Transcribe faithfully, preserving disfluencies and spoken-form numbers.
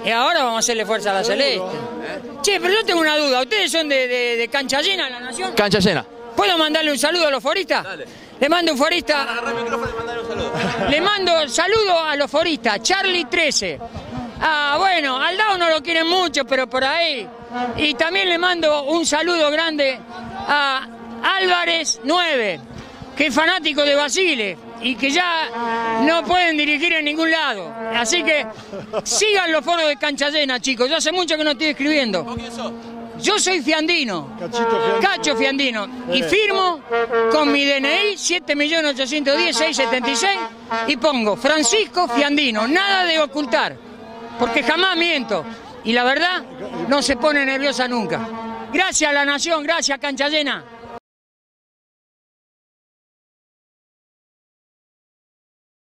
Y ahora vamos a hacerle fuerza a la Celeste. Che, pero yo tengo una duda. ¿Ustedes son de, de, de Cancha Llena, La Nación? Cancha Llena. ¿Puedo mandarle un saludo a los foristas? Dale. Le mando un forista. Agarra el micrófono y mandale un saludo. Le mando saludo a los foristas. Charlie trece. Ah, bueno, al Dao no lo quieren mucho, pero por ahí. Y también le mando un saludo grande a Álvarez nueve, que es fanático de Basile y que ya no pueden dirigir en ningún lado. Así que sigan los foros de Cancha Llena, chicos. Yo hace mucho que no estoy escribiendo. ¿Vos quién sos? Yo soy Fiandino, Fiandino. Cacho Fiandino, y firmo con mi D N I siete millones ochocientos diez mil seiscientos setenta y seis y pongo Francisco Fiandino, nada de ocultar, porque jamás miento y la verdad no se pone nerviosa nunca. Gracias a La Nación, gracias Cancha Llena.